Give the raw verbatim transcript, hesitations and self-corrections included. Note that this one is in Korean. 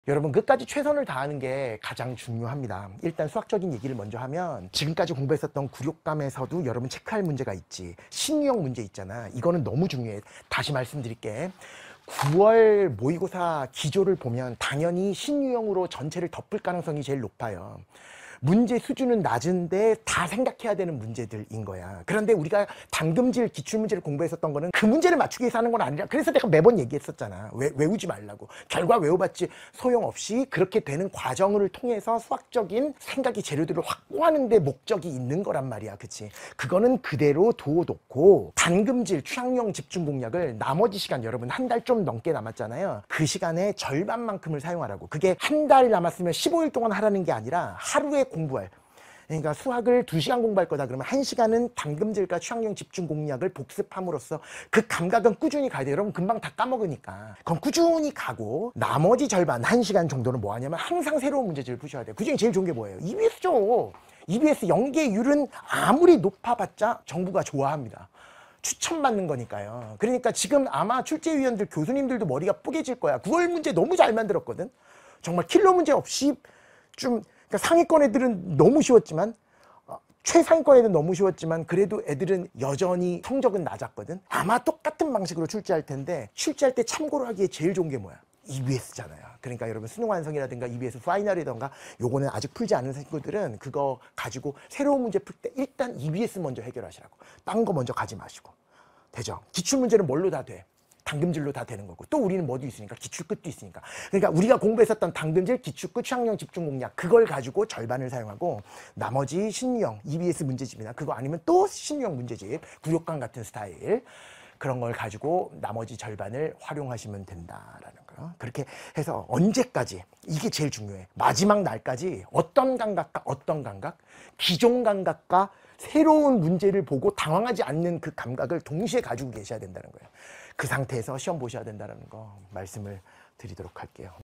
여러분, 끝까지 최선을 다하는 게 가장 중요합니다. 일단 수학적인 얘기를 먼저 하면 지금까지 공부했었던 굴욕감에서도 여러분 체크할 문제가 있지. 신유형 문제 있잖아. 이거는 너무 중요해. 다시 말씀드릴게. 구월 모의고사 기조를 보면 당연히 신유형으로 전체를 덮을 가능성이 제일 높아요. 문제 수준은 낮은데 다 생각해야 되는 문제들인 거야. 그런데 우리가 당금질 기출문제를 공부했었던 거는 그 문제를 맞추기 위해서 하는 건 아니라, 그래서 내가 매번 얘기했었잖아. 외, 외우지 말라고. 결과 외워봤지 소용없이 그렇게 되는 과정을 통해서 수학적인 생각이 재료들을 확보하는 데 목적이 있는 거란 말이야. 그치? 그거는 그대로 두어놓고 당금질 취향형 집중 공략을 나머지 시간, 여러분 한 달 좀 넘게 남았잖아요. 그 시간에 절반만큼을 사용하라고. 그게 한 달 남았으면 십오 일 동안 하라는 게 아니라 하루에 공부할, 그러니까 수학을 두 시간 공부할 거다 그러면 한 시간은 당금질과 취향형 집중 공략을 복습함으로써 그 감각은 꾸준히 가야 돼요. 여러분 금방 다 까먹으니까. 그럼 꾸준히 가고 나머지 절반 한 시간 정도는 뭐 하냐면 항상 새로운 문제집을 푸셔야 돼요. 그중에 제일 좋은 게 뭐예요? 이비에스죠. 이비에스 연계율은 아무리 높아봤자 정부가 좋아합니다. 추천받는 거니까요. 그러니까 지금 아마 출제위원들 교수님들도 머리가 뿌개질 거야. 구월 문제 너무 잘 만들었거든. 정말 킬러 문제 없이 좀, 그러니까 상위권 애들은 너무 쉬웠지만 어, 최상위권 애들은 너무 쉬웠지만 그래도 애들은 여전히 성적은 낮았거든. 아마 똑같은 방식으로 출제할 텐데 출제할 때 참고로 하기에 제일 좋은 게 뭐야? 이비에스잖아요. 그러니까 여러분 수능 완성이라든가 이비에스 파이널이던가 요거는 아직 풀지 않은 친구들은 그거 가지고 새로운 문제 풀 때 일단 이비에스 먼저 해결하시라고. 딴 거 먼저 가지 마시고. 되죠? 기출문제는 뭘로 다 돼? 당금질로 다 되는 거고, 또 우리는 뭐도 있으니까 기출끝도 있으니까. 그러니까 우리가 공부했었던 당금질, 기출끝, 취향형 집중 공략, 그걸 가지고 절반을 사용하고 나머지 신유형 이비에스 문제집이나 그거 아니면 또 신유형 문제집, 구욕감 같은 스타일, 그런 걸 가지고 나머지 절반을 활용하시면 된다라는 거예요. 그렇게 해서 언제까지, 이게 제일 중요해. 마지막 날까지 어떤 감각과 어떤 감각, 기존 감각과 새로운 문제를 보고 당황하지 않는 그 감각을 동시에 가지고 계셔야 된다는 거예요. 그 상태에서 시험 보셔야 된다는 거 말씀을 드리도록 할게요.